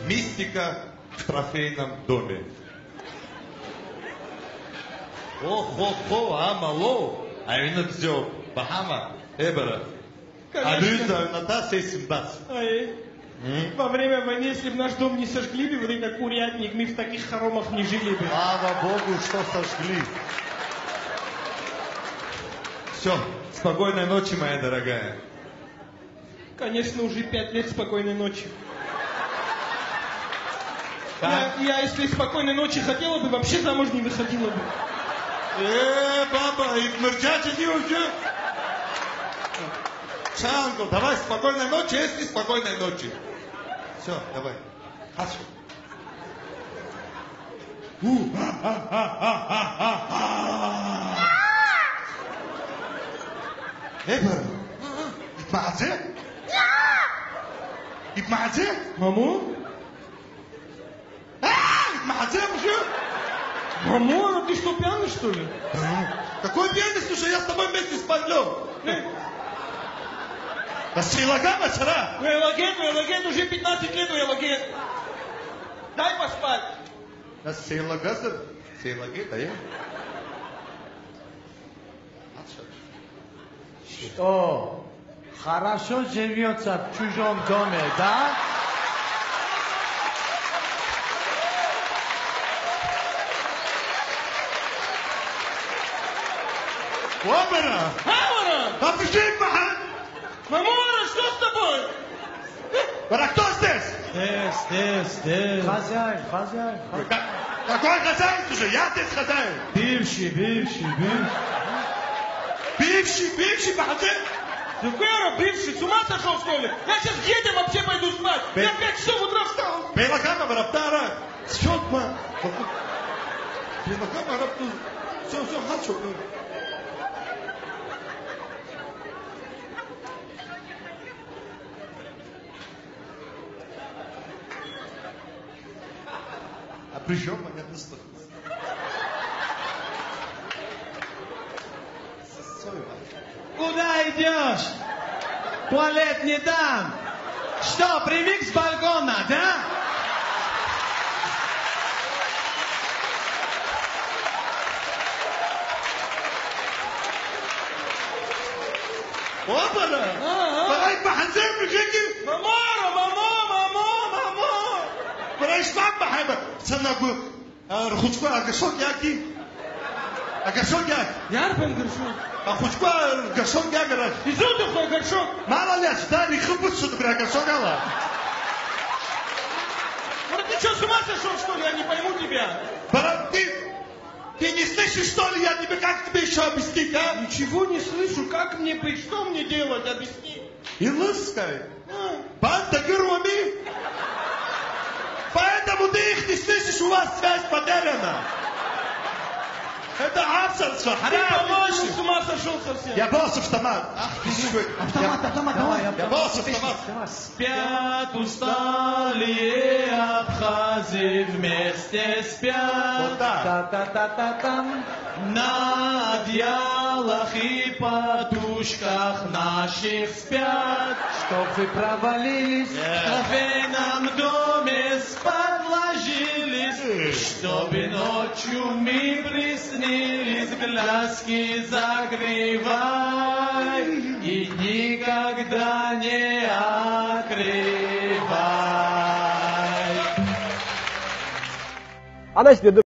Мистика в трофейном доме. О-хо-хо, амало, айнадзё, Бахама, Эбера. Алюза, Ната, Сейсимдас. Во время войны, если бы наш дом не сожгли бы, вот этот курятник, мы в таких хоромах не жили бы. Слава Богу, что сожгли. Все, спокойной ночи, моя дорогая. Конечно, уже 5 лет спокойной ночи. Я, если спокойной ночи хотела бы, вообще замуж не выходила бы. Баба, и мырчачи не уже. Шангл, давай, спокойной ночи, если спокойной ночи. Все, давай. Хорошо. Эбер, итмазе? Итмазе? Маму? Итмазе, мужик? Маму, ты что, пьяный, что ли? Какой пьяный, слушай, я с тобой вместе спалю. Силагама, сара? Элагет, уже 15 лет у Элагет. Дай поспать. Сейлагазер? Сейлагет, а я? Что? Хорошо живется в чужом доме, да? Вабара! Хамара! Попиши, Махан! Мамора, что с тобой? А кто здесь? Здесь. Хозяин. Какой хозяин? Слушай, я здесь хозяин. Бывший. Бывший, Махан! Зукера, бывший, с ума сошел, что ли? Я сейчас едем, вообще пойду спать. Я в 5 часов утра встал. Бейлагама, Раптара! Счетма! Бейлагама, Раптара! Все, хочу. А причем понятно, что... Куда идешь? Туалет не дам. Что, привык с балкона, да? Вабара! Давай поханзем, мужики! Мамора! Барайш мамма, хайба! Санагу, рхучку агашок яки? Агашок як? Ярбен горшок. А хучку агашок як гараж? Изотухой горшок. Молодец, да, не хлопут сюда, бля, агашок ала. Ты что, с ума сошел, что ли? Я не пойму тебя. Бара, ты не слышишь, что ли? Я тебе как тебе еще объяснить, а? Ничего не слышу. Как мне быть? Что мне делать? Объясни. И лыскай. Банда героями. Поэтому ты их не слышишь, у вас связь потеряна. Это абсолютно. Ты, по-моему, с ума сошел совсем. Я босс автомат. Автомат, давай. Я босс автомат. Спят усталые абхазы, вместе спят. Вот так. Та-та-та-та-там. На одеялах и подушках наших спят. Чтоб вы провалились в кофейном доме, спать ложились. Чтобы ночью мы приснились, глазки закрывай и никогда не открывай. Она себе